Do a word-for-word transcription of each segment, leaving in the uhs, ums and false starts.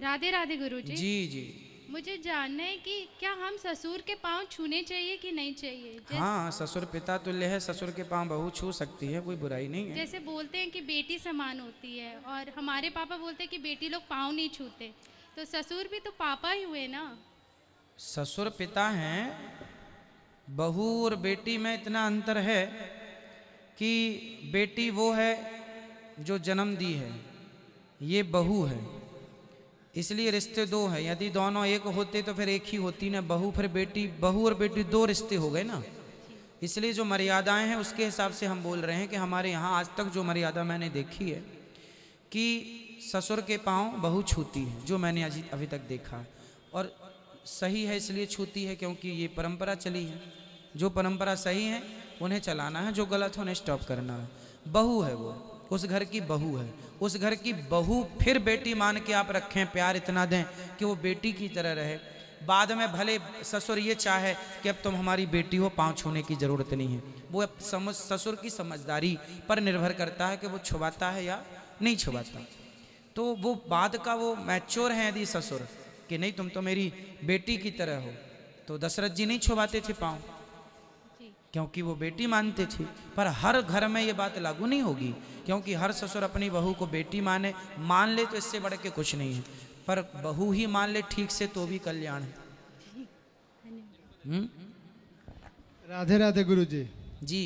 राधे राधे गुरुजी। जी जी। मुझे जानना है कि क्या हम ससुर के पांव छूने चाहिए कि नहीं चाहिए? हाँ, ससुर पिता तुल्य है, ससुर के पांव बहू छू सकती है, कोई बुराई नहीं है। जैसे बोलते हैं कि बेटी समान होती है और हमारे पापा बोलते हैं कि बेटी लोग पाँव नहीं छूते, तो ससुर भी तो पापा ही हुए ना। ससुर पिता हैं, बहू और बेटी में इतना अंतर है कि बेटी वो है जो जन्म दी है, ये बहू है, इसलिए रिश्ते दो हैं। यदि दोनों एक होते तो फिर एक ही होती ना, बहू फिर बेटी, बहू और बेटी दो रिश्ते हो गए ना। इसलिए जो मर्यादाएं हैं उसके हिसाब से हम बोल रहे हैं कि हमारे यहाँ आज तक जो मर्यादा मैंने देखी है कि ससुर के पांव बहू छूती है, जो मैंने अभी अभी तक देखा है, और सही है इसलिए छूती है क्योंकि ये परंपरा चली है। जो परंपरा सही है उन्हें चलाना है, जो गलत है उन्हें स्टॉप करना है। बहू है वो, उस घर की बहू है, उस घर की बहू फिर बेटी मान के आप रखें, प्यार इतना दें कि वो बेटी की तरह रहे। बाद में भले ससुर ये चाहे कि अब तुम हमारी बेटी हो, पाँव छूने की ज़रूरत नहीं है, वो अब समझ ससुर की समझदारी पर निर्भर करता है कि वो छुबाता है या नहीं छुबाता। तो वो बाद का वो मैच्योर है यदि ससुर कि नहीं तुम तो मेरी बेटी की तरह हो, तो दशरथ जी नहीं छुबाते थे पाँव क्योंकि वो बेटी मानते थे। पर हर घर में ये बात लागू नहीं होगी, क्योंकि हर ससुर अपनी बहू को बेटी माने, मान ले तो इससे बढ़ के कुछ नहीं है, पर बहू ही मान ले ठीक से तो भी कल्याण है। हम्म? राधे राधे गुरुजी। जी,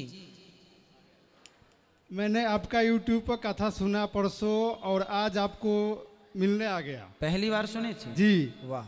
मैंने आपका यूट्यूब पर कथा सुना परसों और आज आपको मिलने आ गया। पहली बार सुने थे? जी। वाह,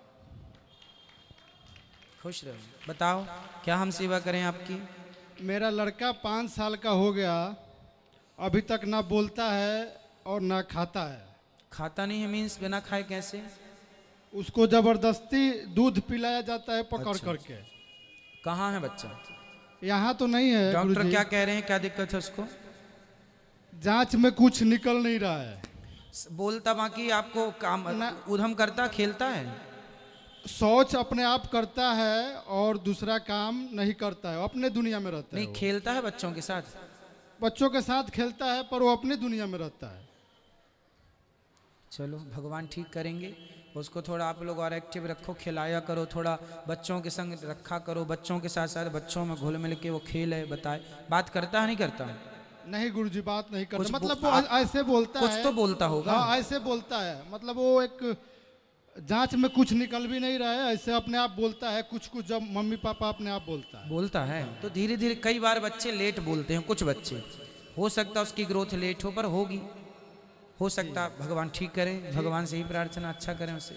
खुश रहो। बताओ क्या हम सेवा करें आपकी? मेरा लड़का पाँच साल का हो गया, अभी तक ना बोलता है और ना खाता है। खाता नहीं है मीन्स बिना खाए कैसे? उसको जबरदस्ती दूध पिलाया जाता है पकड़ अच्छा। करके। कहाँ है बच्चा? यहाँ तो नहीं है डॉक्टर गुरुजी। क्या कह रहे हैं, क्या दिक्कत है उसको? जांच में कुछ निकल नहीं रहा है। बोलता बाकी आपको काम उधम करता, खेलता है? शौच अपने आप करता है और दूसरा काम नहीं करता है, अपने दुनिया में रहता है। नहीं, खेलता है बच्चों के साथ? बच्चों के साथ खेलता है पर वो अपने दुनिया में रहता है। चलो भगवान ठीक करेंगे उसको, थोड़ा आप लोग और एक्टिव रखो, खिलाया करो, थोड़ा बच्चों के संग रखा करो, बच्चों के साथ साथ बच्चों में घुल मिल के वो खेले, बताए। बात करता है नहीं करता? नहीं गुरुजी, बात नहीं करता, मतलब वो आप, ऐसे बोलता कुछ है। तो बोलता होगा। हाँ, ऐसे बोलता है, मतलब वो एक जांच में कुछ निकल भी नहीं रहा है, ऐसे अपने आप बोलता है कुछ कुछ, जब मम्मी पापा अपने आप बोलता है। बोलता है तो धीरे धीरे, कई बार बच्चे लेट बोलते हैं, कुछ बच्चे हो सकता उसकी ग्रोथ लेट हो, पर होगी, हो सकता। भगवान ठीक करें, भगवान से ही प्रार्थना, अच्छा करें उसे।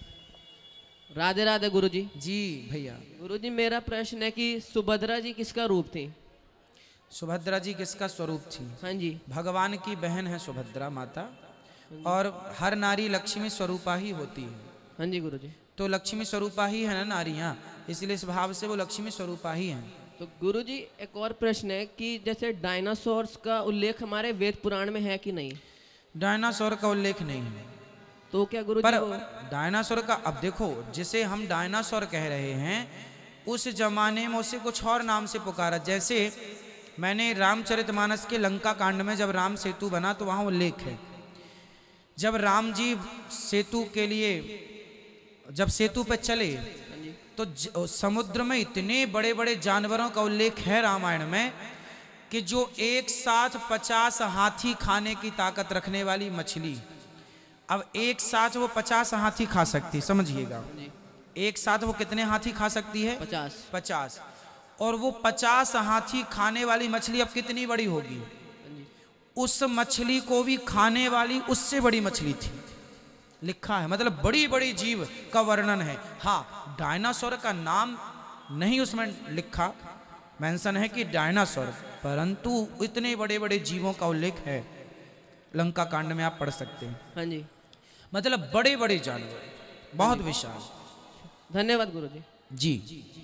राधे राधे गुरुजी। जी भैया। गुरुजी मेरा प्रश्न है कि सुभद्रा जी किसका रूप थी? सुभद्रा जी किसका स्वरूप थी? हाँ जी। भगवान की बहन है सुभद्रा माता, और हर नारी लक्ष्मी स्वरूपा ही होती है। हाँ जी गुरुजी। तो लक्ष्मी स्वरूपा ही है ना नारियाँ, इसलिए स्वभाव से वो लक्ष्मी स्वरूपा ही हैं। तो गुरुजी एक और प्रश्न है कि जैसे डायनासोर्स का उल्लेख हमारे वेद पुराण में है कि नहीं? डायनासोर का उल्लेख नहीं है। तो क्या गुरुजी? पर डायनासोर का, अब देखो, जिसे हम डायनासोर कह रहे हैं उस जमाने में उसे कुछ और नाम से पुकारा। जैसे मैंने रामचरितमानस के लंका कांड में जब राम सेतु बना तो वहाँ उल्लेख है, जब राम जी सेतु के लिए, जब सेतु पे चले तो समुद्र में इतने बड़े बड़े जानवरों का उल्लेख है रामायण में कि जो एक साथ पचास हाथी खाने की ताकत रखने वाली मछली, अब एक साथ वो पचास हाथी खा सकती, समझिएगा, एक साथ वो कितने हाथी खा सकती है? पचास। पचास। और वो पचास हाथी खाने वाली मछली अब कितनी बड़ी होगी? उस मछली को भी खाने वाली उससे बड़ी मछली थी, लिखा है, मतलब बड़ी बड़ी जीव का वर्णन है। हाँ, डायनासोर का नाम नहीं उसमें लिखा, मेंशन है कि डायनासोर, परंतु इतने बड़े बड़े जीवों का उल्लेख है लंका कांड में, आप पढ़ सकते हैं। हाँ जी। मतलब बड़े बड़े जानवर, बहुत विशाल। धन्यवाद गुरुजी। जी।